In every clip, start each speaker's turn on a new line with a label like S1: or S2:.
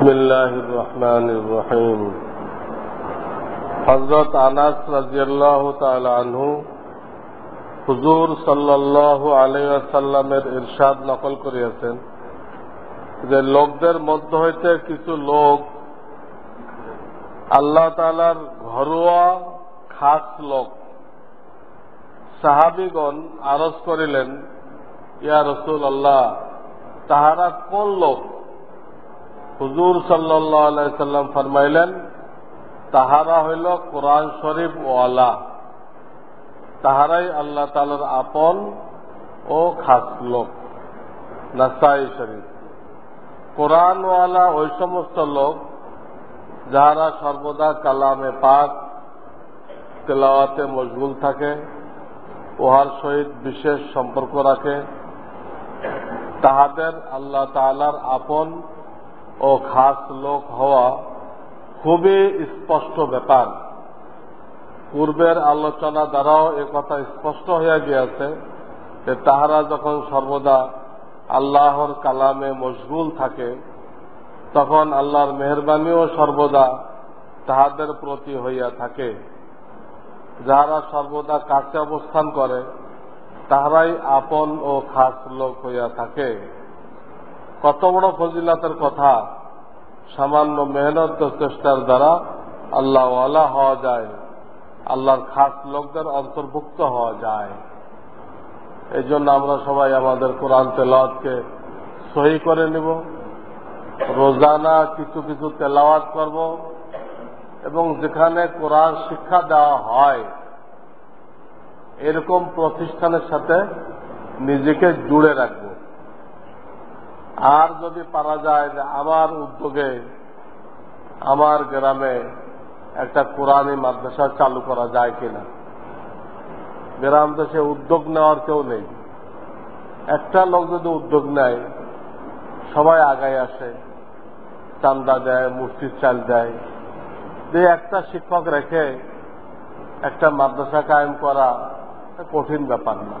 S1: बिस्मिल्लाहिर रहमानिर रहीम। हजरत अनस রাদিয়াল্লাহু তাআলা আনহু হুজুর সাল্লাল্লাহু আলাইহি ওয়াসাল্লামের ইরশাদ নকল করিয়াছেন যে লোকদের মধ্য হইতে কিছু লোক আল্লাহ তাআলার ঘরোয়া খাস লোক। সাহাবীগণ আরজ করিলেন, ইয়া রাসূলুল্লাহ, তাহারা কোন লোক? হুজুর সাল্লাল্লাহু আলাইহি সাল্লাম ফরমাইলেন, তাহারা হইল কোরআন শরীফ ওয়ালা, তাহারাই আল্লাহ তাআলার আপন ও খাস লোক। নাসাই শরীফ। কোরআন ওয়ালা ওই সমস্ত লোক যাহারা সর্বদা কালামে পাক তেলাওয়াতে মশগুল থাকে, উহার সহিত বিশেষ সম্পর্ক রাখে, তাহাদের আল্লাহ তাআলার আপন ও খাস লোক হওয়া খুবই স্পষ্ট ব্যাপার। পূর্বের আলোচনা দ্বারাও একথা স্পষ্ট হইয়া গিয়াছে যে তাহারা যখন সর্বদা আল্লাহর কালামে মশগুল থাকে, তখন আল্লাহর মেহেরবানিও সর্বদা তাহাদের প্রতি হইয়া থাকে। যাহারা সর্বদা কাছে অবস্থান করে, তাহারাই আপন ও খাস লোক হইয়া থাকে। কত বড় ফজিলাতের কথা! সামান্য মেহনত ও চেষ্টার দ্বারা আল্লাহ ওয়ালা হওয়া যায়, আল্লাহর খাস লোকদের অন্তর্ভুক্ত হওয়া যায়। এই জন্য আমরা সবাই আমাদের কোরআন তেলাওয়াতকে সহি করে নিব, রোজানা কিছু কিছু তেলাওয়াত করব, এবং যেখানে কোরআন শিক্ষা দেওয়া হয় এরকম প্রতিষ্ঠানের সাথে নিজেকে জুড়ে রাখব। আর যদি পারা যায় যে আমার উদ্যোগে আমার গ্রামে একটা কোরআনী মাদ্রাসা চালু করা যায় কিনা। গ্রাম দেশে উদ্যোগ নেওয়ার কেউ নেই। একটা লোক যদি উদ্যোগ নেয়, সবাই আগায় আসে, চান্দা দেয়, মুষ্টির চাল দেয়, দিয়ে একটা শিক্ষক রেখে একটা মাদ্রাসা কায়েম করা কঠিন ব্যাপার না।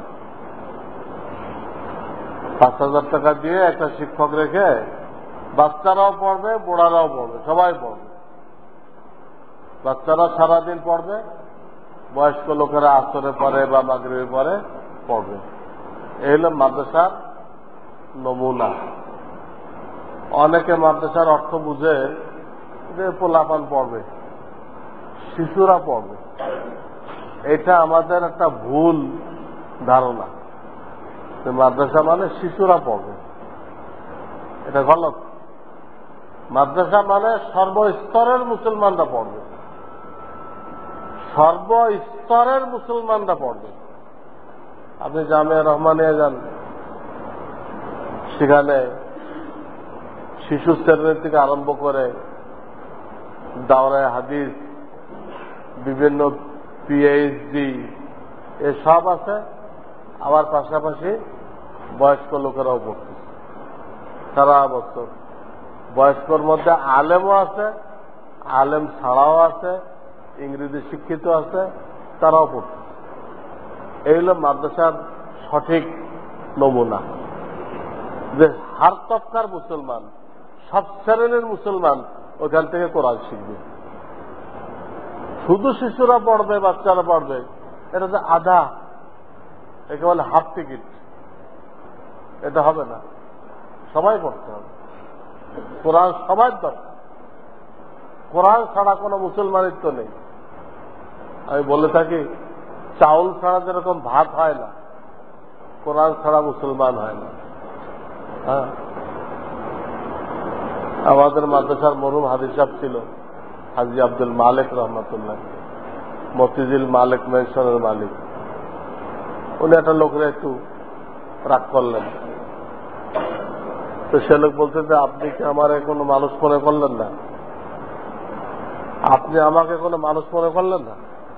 S1: ৫,০০০ টাকা দিয়ে একটা শিক্ষক রেখে বাচ্চারাও পড়বে, বুড়ারাও পড়বে, সবাই পড়বে। বাচ্চারা সারাদিন পড়বে, বয়স্ক লোকেরা আসরে পড়ে বা মাগরিবে পড়ে পড়বে। এই হল মাদ্রাসার নমুনা। অনেকে মাদ্রাসার অর্থ বুঝে যে পোলাপান পড়বে, শিশুরা পড়বে। এটা আমাদের একটা ভুল ধারণা। মাদ্রাসা মানে শিশুরা পড়বে, এটা গলত। মাদ্রাসা মানে সর্বস্তরের মুসলমানরা পড়বে, সর্বস্তরের মুসলমানরা পড়বে। আপনি জামিয়া রহমানিয়া যান, সেখানে শিশু শ্রেণী থেকে আরম্ভ করে দাওরায়ে হাদিস, বিভিন্ন পিএইচডি এসব আছে। আবার পাশাপাশি বয়স্ক লোকেরাও পড়ছে সারা বছর। বয়স্কর মধ্যে আলেমও আছে, আলেম ছাড়াও আছে, ইংরেজি শিক্ষিত আছে, তারাও পড়ছে। এই হল মাদ্রাসার সঠিক নমুনা, যে হার তবকার মুসলমান, সব শ্রেণীর মুসলমান ওখান থেকে কোরআন শিখবে। শুধু শিশুরা পড়বে, বাচ্চারা পড়বে, এটা যে আধা, একে বলে হাফ টিকিট। এটা হবে না, সবাই পড়তে হবে। কোরআন সবার দরকার। কোরআন ছাড়া কোনো মুসলমানিত্ব নেই। আমি বলে থাকি, চাউল ছাড়া যেরকম ভাত হয় না, কোরআন ছাড়া মুসলমান হয় না। হ্যাঁ, আমাদের মাদ্রাসার মরহুম হাদিস সাহেব ছিল হাজী আব্দুল মালিক রহমতুল্লাহ, মতিঝিল মালিক মেনশনের মালিক। উনি একটা লোকের একটু রাগ করলেন, তো সে লোক বলছে যে আপনি কি আমার কোনো মানুষ মনে করলেন না? আপনি আমাকে কোনো মানুষ মনে করলেন না?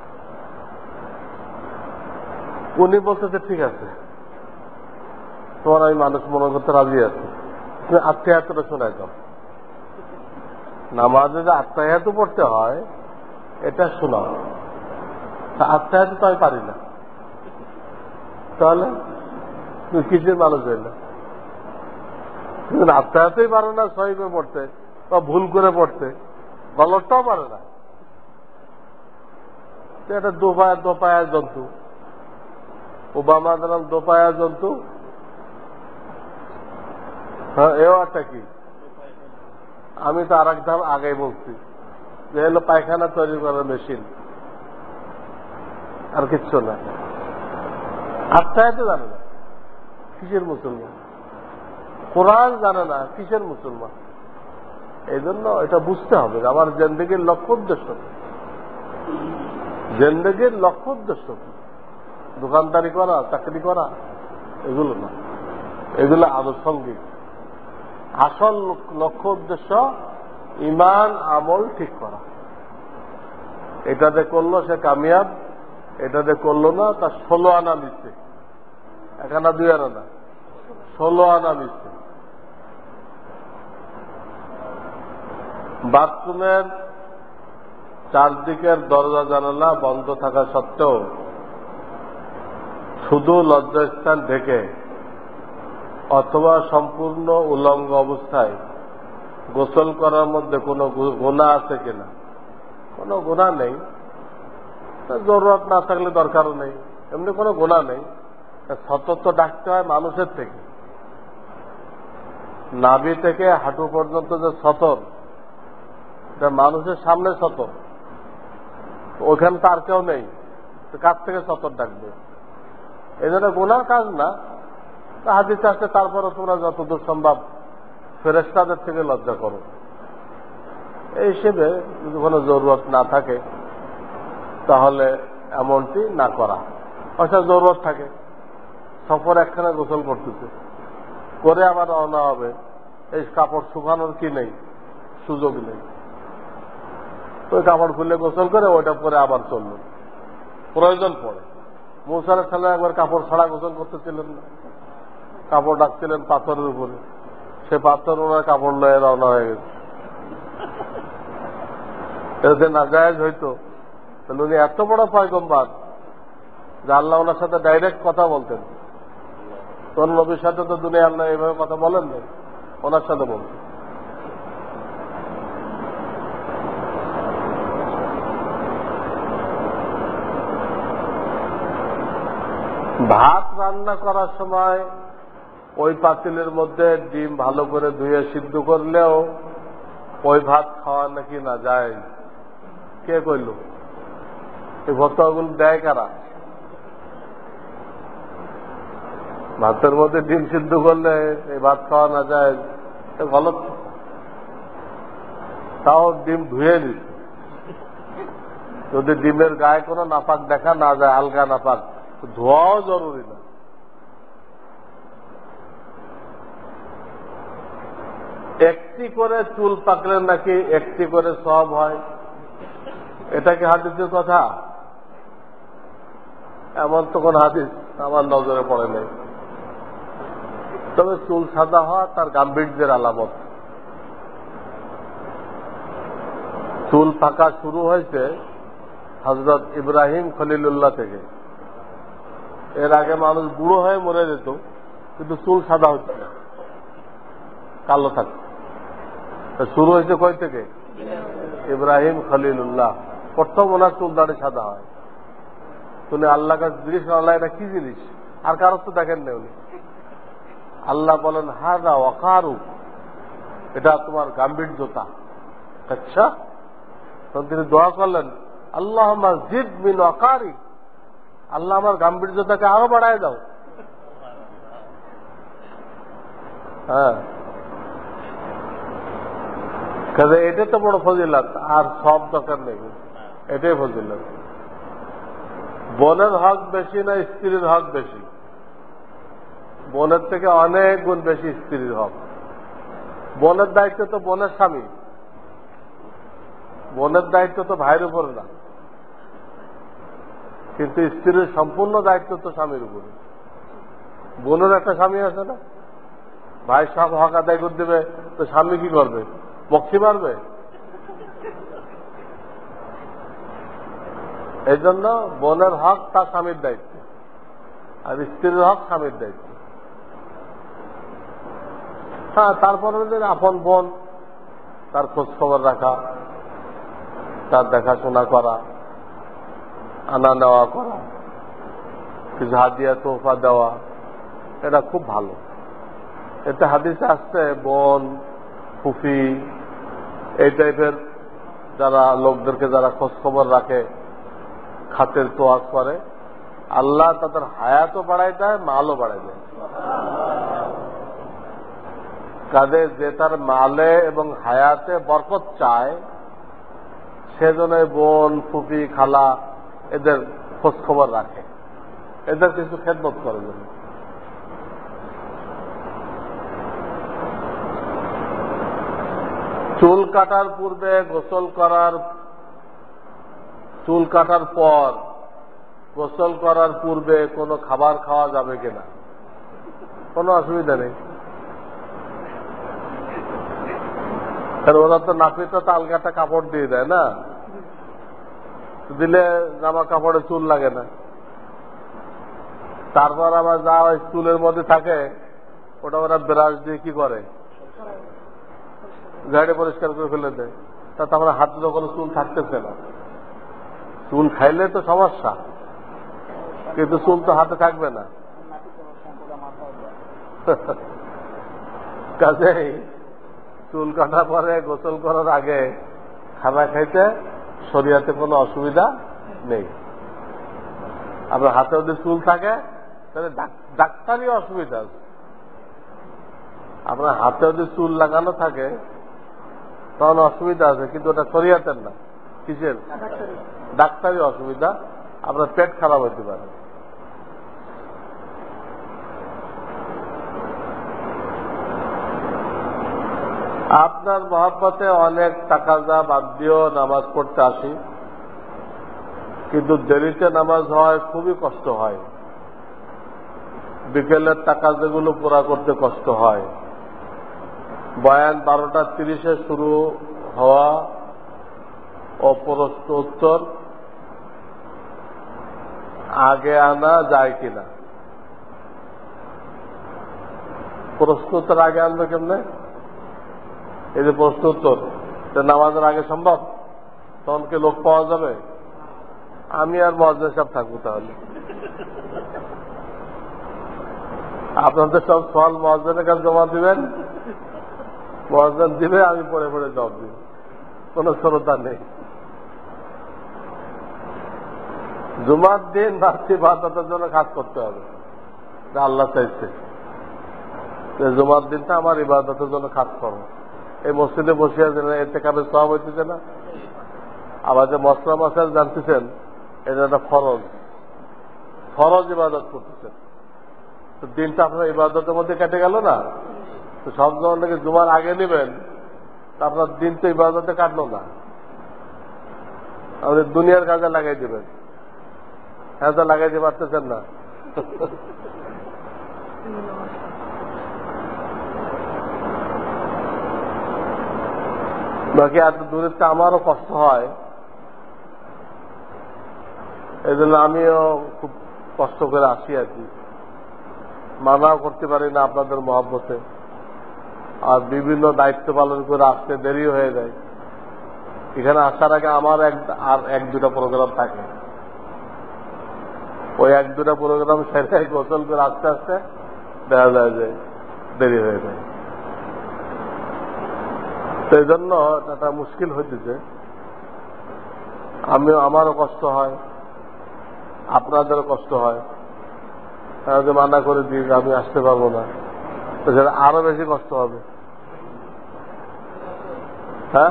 S1: উনি বলছে যে ঠিক আছে, তোমার আমি মানুষ মনে করতে রাজি আছি, তুমি আত্মীয়াতটা শোনাই দাও। নামাজে যে আত্মীয়াত পড়তে হয় এটা শোনাও। আত্মীয়াত তো আমি পারি না, তাহলে তুমি কিসের মানুষ হইলে? আত্মীয়াতই পারো না সহিবে পড়তে, বা ভুল করে পড়তে, গলতটাও পারে না। এটা দোপায়া জন্তু, ওবামা নাম দোপায়া জন্তু। হ্যাঁ, এও একটা কি, আমি তো আর এক ধাপ আগে বলছি যে হলো পায়খানা তৈরি করার মেশিন, আর কিচ্ছু না। আত্মায়তে জানে না, কিসের মুসলমান? কোরআন জানে না, কিসের মুসলমান? এই জন্য এটা বুঝতে হবে যে আমার জিন্দেগির লক্ষ্য উদ্দেশ্য কি, জিন্দেগির লক্ষ্য উদ্দেশ্য কি। দোকানদারি করা, চাকরি করা, এগুলো না, এগুলো আনুষঙ্গিক। আসল লক্ষ্য উদ্দেশ্য ইমান আমল ঠিক করা। এটাতে করলো সে কামিয়াব, এটাতে করলো না তার 16 আনা নিচ্ছে, 1 আনা 2 আনা না, 16 আনা নিচ্ছে। বাথরুমের চারদিকের দরজা জানালা বন্ধ থাকা সত্ত্বেও শুধু লজ্জাস্থান ঢেকে অথবা সম্পূর্ণ উলঙ্গ অবস্থায় গোসল করার মধ্যে কোনো গুনাহ আছে কিনা? কোনো গুনাহ নেই। জরুরত না থাকলে দরকারও নেই, এমনি কোনো গুনাহ নেই। সতর্ক ডাকতে হয় মানুষের থেকে, নাভি থেকে হাঁটু পর্যন্ত যে সতর, এটা মানুষের সামনে সতর, ওখানে তার কেউ নেই, কাছ থেকে সতর ডাকবে। এই জন্য গুনার কাজ না। হাদিসে আসছে তারপরে তোমরা যতদূর সম্ভব ফেরেশতাদের থেকে লজ্জা করো। এই হিসেবে যদি কোনো জরুরত না থাকে তাহলে এমনটি না করা। অর্থাৎ জরুরত থাকে, সফর একখানে গোসল করতেছে, করে আবার রওনা হবে, এই কাপড় শুকানোর কি নেই, সুযোগ নেই, ওই কাপড় খুলে গোসল করে ওইটা পরে আবার চলল, প্রয়োজন পড়ে। মুসা আলাইহিস সালাম একবার কাপড় ছাড়া গোসল করতেছিলেন না, কাপড় ডাকছিলেন পাথরের উপরে, সে পাথর ওনার কাপড় লয়ে রওনা হয়ে গেছে। এতে নাজায়েজ হইতো, তাহলে উনি এত বড় পয়গম্বর যে আল্লাহ ওনার সাথে ডাইরেক্ট কথা বলতেন। তোর নবীর সাথে তো দুনিয়া আল্লাহ এইভাবে কথা বলেন না, ওনার সাথে বলতেন। ভাত রান্না করার সময় ওই পাতিলের মধ্যে ডিম ভালো করে ধুয়ে সিদ্ধ করলেও ওই ভাত খাওয়া নাকি না যায়। কে কইল? এই ভর্তাগুলো দেয় কারা? ভাতের মধ্যে ডিম সিদ্ধ করলে এই ভাত খাওয়া না যায়, গলত। তাও ডিম ধুয়ে দিত, যদি ডিমের গায়ে কোনো নাপাক দেখা না যায়, হালকা নাপাক, ধোয়াও জরুরি না। একটি করে চুল পাকলে নাকি একটি করে সওয়াব হয়, এটা কি হাদিসের কথা? এমন তো কোন হাদিস আমার নজরে পড়ে নাই। তবে চুল সাদা হওয়া তার গাম্ভীর্যের আলামত। চুল পাকা শুরু হয়েছে হযরত ইব্রাহিম খলিলুল্লাহ থেকে। এর আগে মানুষ বুড়ো হয়ে মরে যেত, কিন্তু চুল সাদা হচ্ছে না, কালো থাকছে। শুরু হয়েছে কই থেকে? ইব্রাহিম খলিলুল্লাহ। প্রথম ওনার চুল দাড়ি সাদা হয়। তুমি আল্লাহ কাছে জিজ্ঞেস করেন, আল্লাহ এটা কি জিনিস? আর কারো তো দেখেন না উনি। আল্লাহ বলেন, হাযা ওয়াকারু, এটা তোমার গাম্ভীর্যতা। আচ্ছা, তখন তিনি দোয়া করলেন, আল্লাহুম্মা জিদ মিন ওয়াকারি, আল্লাহ আমার গাম্ভীর্যতাকে আরো বাড়ায় দাও। হ্যাঁ, কাজে এটা তো বড় ফজিলত, আর সব দরকার নেই, এটাই ফজিলত। বোনের হক বেশি না স্ত্রীর হক বেশি? বোনের থেকে অনেক গুণ বেশি স্ত্রীর হক। বোনের দায়িত্ব তো বোনের স্বামী, বোনের দায়িত্ব তো ভাইয়ের উপরে না। কিন্তু স্ত্রীর সম্পূর্ণ দায়িত্ব তো স্বামীর উপরে। বোনের একটা স্বামী আছে না, ভাই সব হক আদায় করে দেবে, তো স্বামী কি করবে? বক্সি মারবে? এই জন্য বোনের হক তার স্বামীর দায়িত্ব, আর স্ত্রীর হক স্বামীর দায়িত্ব। হ্যাঁ, তারপরে আপন বোন, তার খোঁজ খবর রাখা, তার দেখাশোনা করা, আনা নেওয়া করা, কিছু হাদিয়া তোফা দেওয়া, এটা খুব ভালো। এতে হাদিসে আসছে বোন, ফুফি, এই টাইপের যারা লোকদেরকে যারা খোঁজ খবর রাখে, খাতের তোয়াজ করে, আল্লাহ তাদের হায়াতও বাড়াই দেয়, মালও বাড়াই দেয়। কাজে যে তার মালে এবং হায়াতে বরকত চায়, সেজন্য বোন, ফুফি, খালা এদের খোঁজ খবর রাখে, এদের কিছু খেদমত করে জন্য। চুল কাটার পূর্বে গোসল করার, চুল কাটার পর গোসল করার পূর্বে কোনো খাবার খাওয়া যাবে কিনা? কোনো অসুবিধা নেই। ওরা তো নাপিতটা তো আলগাটা কাপড় দিয়ে দেয় না, দিলে জামা কাপড়ে চুল লাগে না। তারপর আবার যা ওই চুলের মধ্যে থাকে ওটা ওরা ব্রাশ দিয়ে কি করে, গাড়ি পরিষ্কার করে ফেলে দেয়। তা তারপরে হাতে তো কোনো চুল থাকতেছে না। চুল খাইলে তো সমস্যা, কিন্তু চুল তো হাতে থাকবে না। কাজেই চুল কাটার পরে গোসল করার আগে খানা খাইতে শরীয়তে কোনো অসুবিধা নেই। আপনার হাতে যদি চুল থাকে তাহলে ডাক্তারি অসুবিধা আছে। আপনার হাতে যদি চুল লাগানো থাকে তখন অসুবিধা আছে, কিন্তু ওটা শরীয়তের না। কিসের? ডাক্তারি অসুবিধা। আপনার পেট খারাপ হতে পারে। আপনার মহব্বতে অনেক তাকাজা বাদ দিয়েও নামাজ পড়তে আসি, কিন্তু দেরিতে নামাজ হয়, খুবই কষ্ট হয়। বিকেলের তাকাজাগুলো পুরা করতে কষ্ট হয়। বয়ান 12:30 শুরু হওয়া ও প্রশ্ন উত্তর আগে আনা যায় কিনা? প্রশ্ন উত্তর আগে আনবে কেমনে? এই যে প্রশ্ন উত্তর নামাজের আগে সম্ভব? তখন কি লোক পাওয়া যাবে? আমি আর মুয়াজ্জিন সাহেব থাকবো। তাহলে আপনাদের সব সওয়াল মুয়াজ্জিনের কাছে জমা দিবেন, মুয়াজ্জিন দিবে, আমি পড়ে পড়ে জবাব দিব। কোন শ্রোতা নেই। জুমার দিন রাত্রি ইবাদতের জন্য কাজ করতে হবে, আল্লাহ চাইছে জুমার দিনটা আমার ইবাদতের জন্য কাজ করো। এই মসজিদে বসিয়া এতে কাবে সওয়াব হইতেছে না? আবার যে মসলা মাসাল জানতেছেন, এটা একটা ফরজ, ফরজ ইবাদত করতেছেন। তো দিনটা আপনার ইবাদতের মধ্যে কেটে গেল না? তো সব যখন থেকে জুমার আগে নেবেন, তা আপনার দিন তো ইবাদতে কাটলো না, আমাদের দুনিয়ার কাজে লাগাই দেবেন। হ্যাঁ, তো লাগাইতে পারতেছেন না। বাকি এত দূরের তো আমারও কষ্ট হয়, এই জন্য আমিও খুব কষ্ট করে আসি আর কি। মানাও করতে পারি না আপনাদের মহব্বতে, আর বিভিন্ন দায়িত্ব পালন করে আসতে দেরি হয়ে যায়। এখানে আসার আগে আমার আর এক দুটা প্রোগ্রাম থাকে, ওই এক দুটা প্রোগ্রাম সেরে গোসল করে আস্তে আস্তে দেখা যায় যে দেরি হয়ে যায়। সেই জন্য এটা মুশকিল হইতেছে। আমারও কষ্ট হয়, আপনাদেরও কষ্ট হয়। যে মানা করে দিই আমি আসতে পারবো না, তো সেটা আরো বেশি কষ্ট হবে। হ্যাঁ,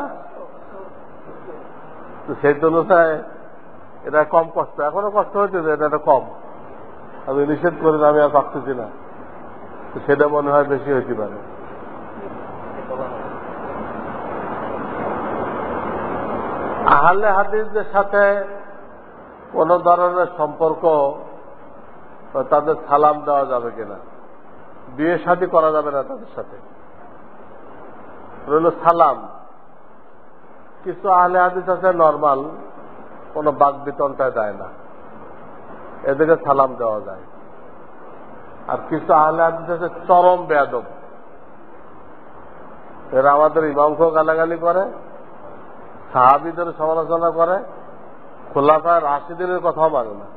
S1: তো সেই তুলনায় এটা কম কষ্ট, এখনো কষ্ট হইতেছে, এটা কম। আমি নিষেধ করি না, আমি আর পারতেছি না, তো সেটা মনে হয় বেশি হইতে পারে। আহলে হাদিসদের সাথে কোন ধরনের সম্পর্ক, তাদের সালাম দেওয়া যাবে কিনা? বিয়ে শাদী করা যাবে না তাদের সাথে, রইল সালাম। কিছু আহলে হাদিস আছে নরমাল, কোন বাক বিতনটায় দেয় না, এদেরকে সালাম দেওয়া যায়। আর কিছু আহলে হাদিস আছে চরম বেয়াদব, এরা আমাদের ইমামকেও গালাগালি করে, সাহাবীদের সমালোচনা করে, খোলাফায়ে রাশিদিনের কথাও মানে না।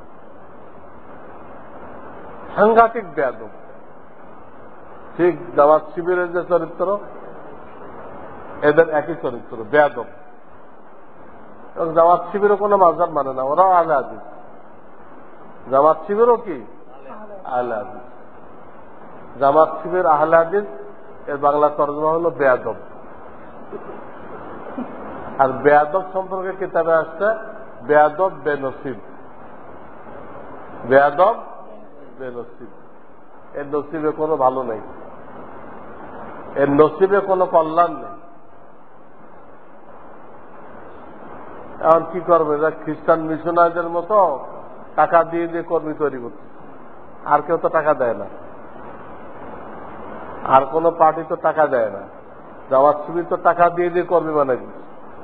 S1: সাংঘাতিক বেয়াদব। ঠিক জামাত শিবিরের যে চরিত্র, এদের একই চরিত্র, বেয়াদব। এবং জামাত শিবিরও কোনো মাযহাব মানে না, ওরাও আহলে হাদিস। জামাত শিবিরও কি আহলে হাদিস। জামাত শিবির আহলে হাদিস, এর বাংলা তর্জমা হলো বেয়াদব। আর বেয়াদব সম্পর্কে কিতাবে আসছে বেয়াদব বেনসিব। বেয়াদব বেনসিব, এর নসিবে কোনো ভালো নেই, এর নসিবে কোনো কল্যাণ নেই। এখন কি করবে? এরা খ্রিস্টান মিশনারিদের মতো টাকা দিয়ে দিয়ে কর্মী তৈরি করছে। আর কেউ তো টাকা দেয় না, আর কোন পার্টি তো টাকা দেয় না। জামাত শিবির তো টাকা দিয়ে দিয়ে কর্মী বানাই দিচ্ছে।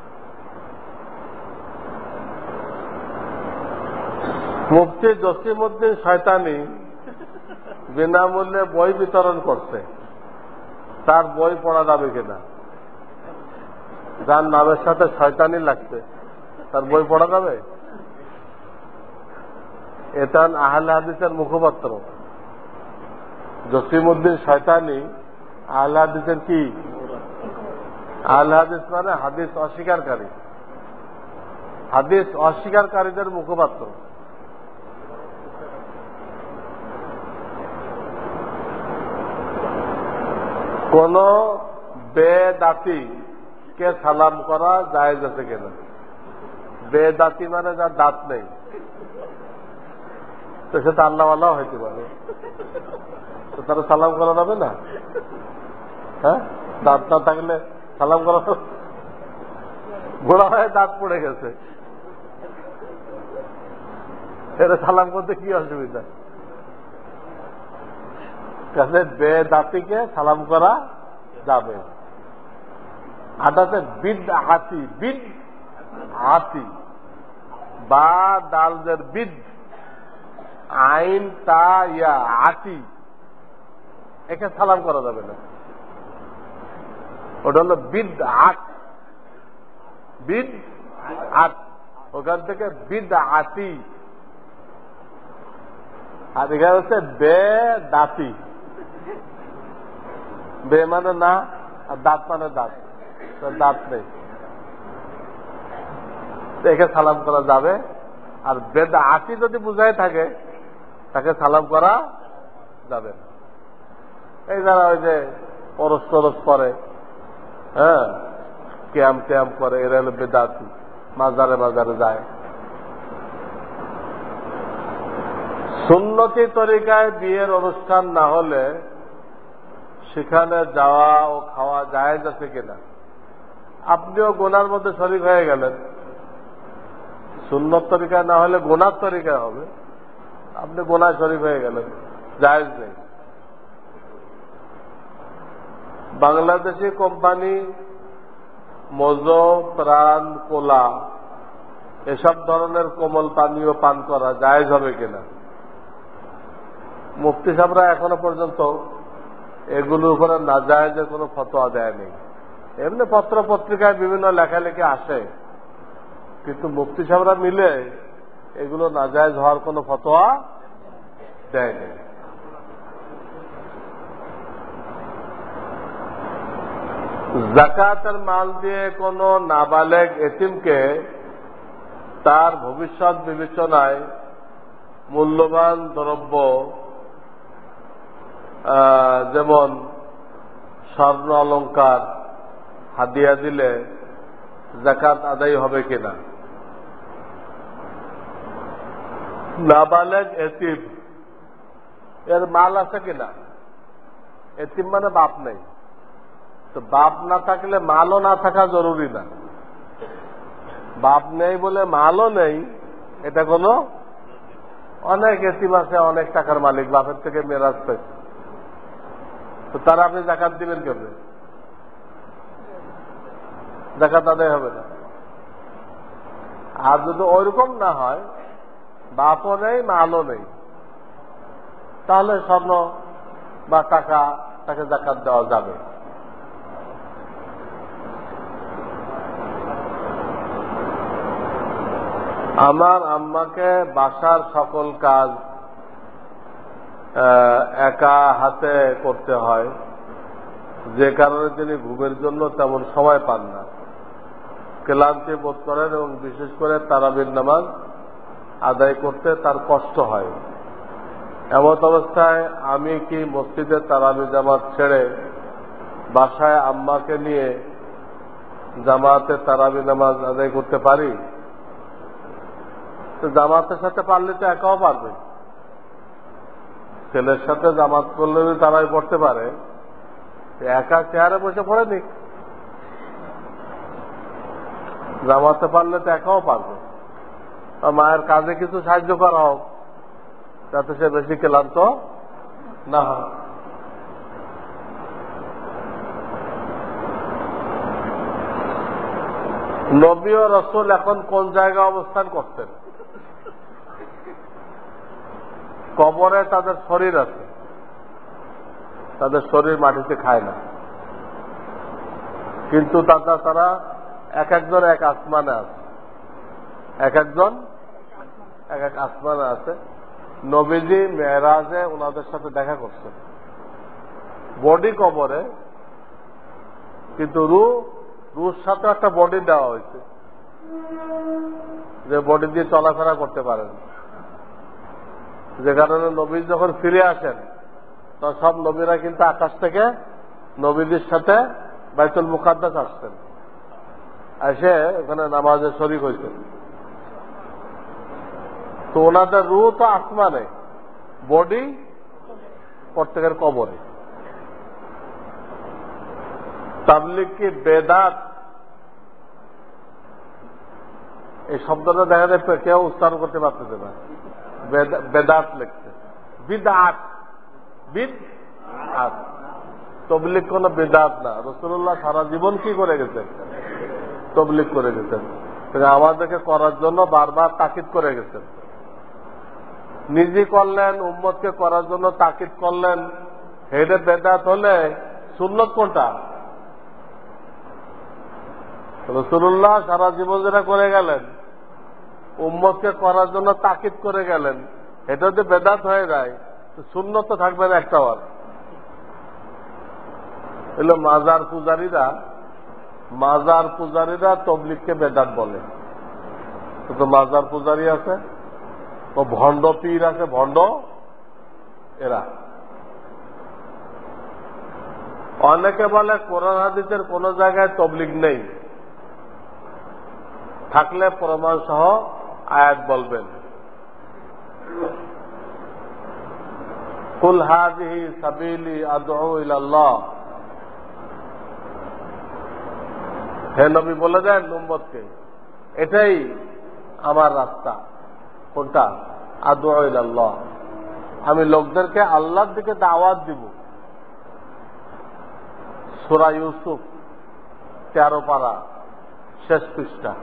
S1: মুফতি জসিমউদ্দিন শয়তানি বিনামূল্যে বই বিতরণ করছে। তার বই পড়া যাবে কিনা? যার নামের সাথে শয়তানি লাগছে তার বই পড়া যাবে? এটা আহলে হাদিসের মুখপাত্র জসিমউদ্দিন শয়তানি। আহলে হাদিসের কি? আহলে হাদিস মানে হাদিস অস্বীকারী, হাদিস অস্বীকারীদের মুখপাত্র। কোন বেদাতি কে সালাম করা জায়েজ আছে কিনা? বেদাতি মানে যার দাঁত নেই, তো সে তো আল্লাহওয়ালাও হইতে পারে, তো তারা সালাম করা যাবে না? হ্যাঁ, দাঁত না থাকলে সালাম করা, ঘোড়া হয়ে দাঁত পড়ে গেছে, এটা সালাম করতে কি অসুবিধা? কাছে বেদাতিকে সালাম করা যাবে। আদাতে বিদ হাতি, বিদ হাতি বা দালদের বিদ, আইন তা ইয়া আতি, একে সালাম করা যাবে না। ওটা হলো বিদ আত, বিদ আত, ওখান থেকে বিদ আতি। আর এখানে হচ্ছে বেদাতি। বে মানে না, আর দাঁত মানে দাঁত, দাঁত নেই, একে সালাম করা যাবে। আর বেদাতি যদি বুঝাই থাকে তাকে সালাম করা যাবে না। এই যারা ওই যে পরশ টরস করে, হ্যাঁ, ক্যাম্প ট্যাম্প করে, এরা হলো বেদাতি, মাজারে মাজারে যায়। সুন্নতি তরিকায় বিয়ের অনুষ্ঠান না হলে সেখানে যাওয়া ও খাওয়া জায়েজ আছে কিনা? আপনিও গুনার মধ্যে শরীক হয়ে গেলেন। সুন্নত তরিকায় না হলে গুনার তরিকায় হবে, আপনি গুনায় শরীক হয়ে গেলেন, জায়েজ নেই। বাংলাদেশি কোম্পানি মজো, প্রাণ, কোলা এসব ধরনের কোমল পানীয় পান করা জায়েজ হবে কিনা? মুফতি সাহেবরা এখনো পর্যন্ত এগুলোর উপরে নাজায়েজের কোনো ফতোয়া দেয়নি। এমনি পত্র পত্রিকায় বিভিন্ন লেখালেখি আসে, কিন্তু মুফতি সাহেবরা মিলে এগুলো নাজায়েজ হওয়ার কোনো ফতোয়া দেয়নি। যাকাতের মাল দিয়ে কোন নাবালেগ এতিমকে তার ভবিষ্যৎ বিবেচনায় মূল্যবান দ্রব্য যেমন স্বর্ণ অলংকার হাদিয়া দিলে যাকাত আদায় হবে কিনা? নাবালেগ এতিম এর মাল আছে কিনা? এতিম মানে বাপ নেই, তো বাপ না থাকলে মালও না থাকা জরুরি না। বাপ নেই বলে মালও নেই, এটা কোনো, অনেক এতিম আছে অনেক টাকার মালিক, বাপের থেকে মেরাজ পেয়েছে, তো তারা আপনি যাকাত দিবেন কেমনে? যাকাত আদায় হবে না। আর যদি ওইরকম না হয়, বাপও নেই মালও নেই, তাহলে স্বর্ণ বা টাকা তাকে যাকাত দেওয়া যাবে। আমার আম্মাকে বাসার সকল কাজ একা হাতে করতে হয়, যে কারণে তিনি ঘুমের জন্য তেমন সময় পান না, ক্লান্তি বোধ করেন এবং বিশেষ করে তারাবির নামাজ আদায় করতে তার কষ্ট হয়। এমত অবস্থায় আমি কি মসজিদে তারাবি জামাত ছেড়ে বাসায় আম্মাকে নিয়ে জামাতে তারাবি নামাজ আদায় করতে পারি? তো জামাতের সাথে পারলে তো একাও পারবে। ছেলের সাথে জামাত করলে তারাই পড়তে পারে, একা চেয়ারে বসে পড়ে নিক। জামাতে পারলে তো একাও পারবে। মায়ের কাজে কিছু সাহায্য করা হোক, যাতে সে বেশি ক্লান্ত না হয়। নবী ও রাসূল এখন কোন জায়গায় অবস্থান করতেন? কবরে তাদের শরীর আছে, তাদের শরীর মাটিতে খায় না, কিন্তু তারা এক একজন এক আসমানে আছে, এক একজন এক এক আসমানে আছে। নবীজি মেরাজে ওনাদের সাথে দেখা করছেন, বডি কবরে, কিন্তু রুর সাথে একটা বডি দেওয়া হয়েছে, যে বডি দিয়ে চলাফেরা করতে পারেন। যে কারণে নবী যখন ফিরে আসেন তখন সব নবীরা কিন্তু আকাশ থেকে নবীদের সাথে বাইতুল মুকাদ্দাস আসতেন, এসে ওখানে নামাজে শরীক হয়েছেন। তো ওনাদের রূহ তো আসমানে, বডি প্রত্যেকের কবরে। তাবলিগ কি বেদাত, এই শব্দটা দেখা যায় কেউ উচ্চারণ করতে পারতেছে না। বেদাত লিখছে, বিদআত, বিদআত। তবলিগ কোন বেদাত না। রাসূলুল্লাহ সারা জীবন কি করে গেছেন? তবলিগ করে গেছেন। আমাদেরকে করার জন্য বারবার তাকিদ করে গেছেন। নিজে করলেন, উম্মতকে করার জন্য তাকিদ করলেন। হেডে বেদাত হলে সুন্নত কোনটা? রাসূলুল্লাহ সারা জীবন যেটা করে গেলেন, উম্মতকে করার জন্য তাকিদ করে গেলেন, এটা যদি বেদাত হয়ে যায় সুন্নত তো থাকবে না একটা। আর এগুলো মাজার পূজারীরা তবলিগকে বেদাত বলে। তো মাজার পূজারী আছে, ও ভণ্ড পীর আছে, ভণ্ড এরা। অনেকে বলে কোরআন হাদিসের কোন জায়গায় তবলিগ নেই, থাকলে প্রমাণ সহ আয়াত বলবেন। কুল হাযিহি সাবিলি আদউ ইলাল্লাহ, হে নবী বলে দেন উম্মতকে, এটাই আমার রাস্তা। কোনটা? আদউ ইলাল্লাহ, আমি লোকদেরকে আল্লাহর দিকে দাওয়াত দিব। সূরা ইউসুফ 13 পারা শেষ পৃষ্ঠা।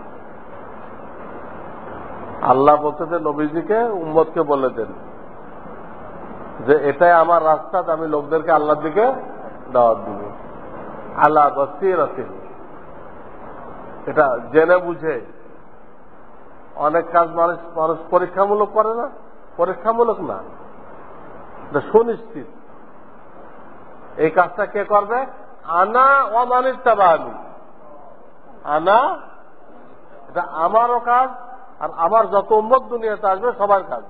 S1: আল্লাহ বলতেছে নবীজিকে, উম্মতকে বলে দেন যে এটাই আমার রাস্তা, আমি লোকদেরকে আল্লাহর দিকে দাওয়াত দিব। আলা বাসীরাতিন, এটা জেনে বুঝে। অনেক কাজ মানুষ পরীক্ষামূলক করে না, পরীক্ষামূলক না, এটা সুনিশ্চিত। এই কাজটা কে করবে? আনা ওয়া মান ইত্তাবানি, আনা, এটা আমারও কাজ, আর আমার যত উম্মত দুনিয়াতে আসবে সবার কাজ।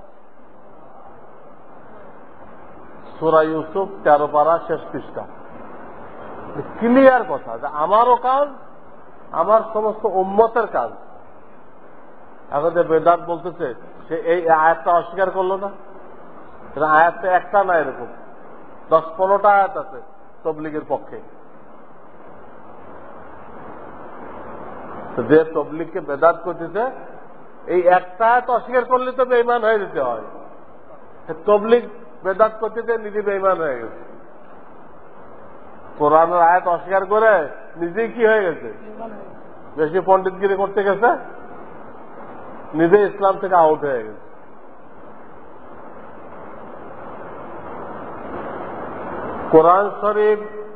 S1: সূরা ইউসুফ 13 পারা শেষ পৃষ্ঠা। ক্লিয়ার কথা যে আমারও কাজ, আমার সমস্ত উম্মতের কাজ। এখন যে বেদাত বলতেছে, সে এই আয়াতটা অস্বীকার করলো না। আয়াতটা একটা না, এরকম 10-15টা আয়াত আছে তবলিগের পক্ষে। যে তবলিগকে বেদাত করতেছে, এই একটা আয়াত অস্বীকার করলে তো বেঈমান হয়ে যেতে হয়। তবলিগ বেদাত করতেছে, নিজে বেঈমান হয়ে গেছে। কোরআনের আয়াত অস্বীকার করে নিজেই কি হয়ে গেছে? বেশি পণ্ডিতগিরি করতে গেছে, নিজে ইসলাম থেকে আউট হয়ে গেছে। কোরআন শরীফ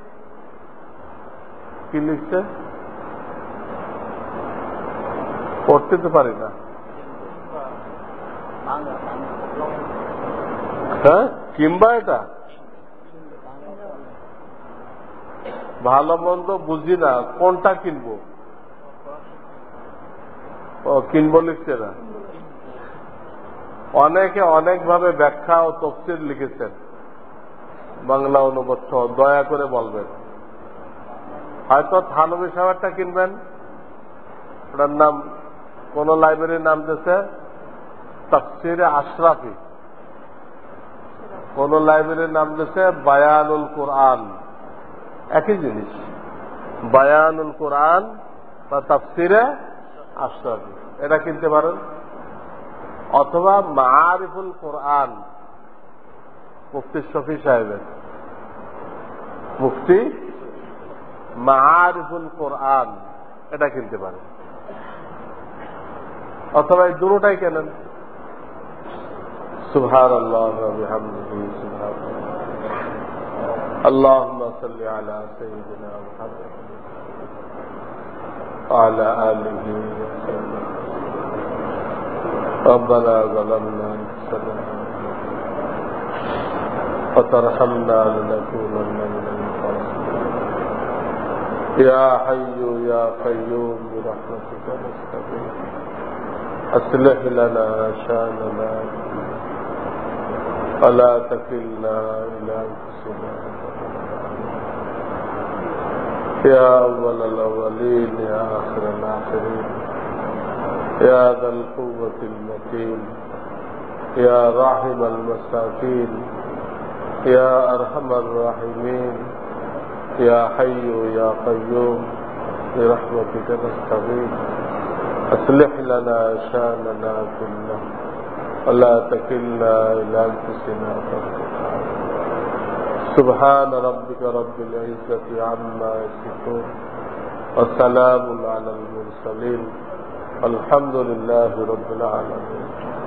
S1: কি লিখছে পড়তে তো পারি না, হ্যাঁ, কিনবা এটা? ভালো মন্দ বুঝি না, কোনটা কিনবো? ও কিনবো লিখছে না। অনেকে অনেকভাবে ব্যাখ্যা ও তফসির লিখেছেন, বাংলা অনুবাদ সহ, দয়া করে বলবেন। হয়তো থানবী সাহেবটা কিনবেন, ওটার নাম কোন লাইব্রেরির নাম দিয়েছে তাফসিরে আশরাফি, কোন লাইব্রেরির নাম দিয়েছে বায়ানুল কোরআন। একই জিনিস, বায়ানুল কোরআন বা তাফসিরে আশরাফি, এটা কিনতে পারেন। অথবা মাআরিফুল কোরআন, মুফতি শফি সাহেবের, মুফতি মাআরিফুল কোরআন, এটা কিনতে পারেন। অথবা এই দুটোটাই কেনেন। সুবহানাল্লাহ ওয়া বিহামদিহি, সুবহানাল্লাহ। আল্লাহুম্মা সাল্লি আলা সাইয়্যিদিনা মুহাম্মাদ ওয়া আলা আলিহি ওয়া সাল্লাম। ربنا ظلمنا أنفسنا وترحمنا لنكونن من الخاسرين. يا حي يا قيوم برحمتك نستغيث أصلح لنا شأننا ولا تكلنا إلى أنفسنا. يا أول الأولين يا آخر الآخرين يا ذا القوة المتين يا راحم المساكين يا أرحم الراحمين يا حي يا قيوم برحمتك نستغيث أصلح لنا شأننا كله ولا تكلنا إلى أنفسنا طرفة عين. سبحان ربك رب العزة عما يصفون وسلام على المرسلين الحمد لله رب العالمين.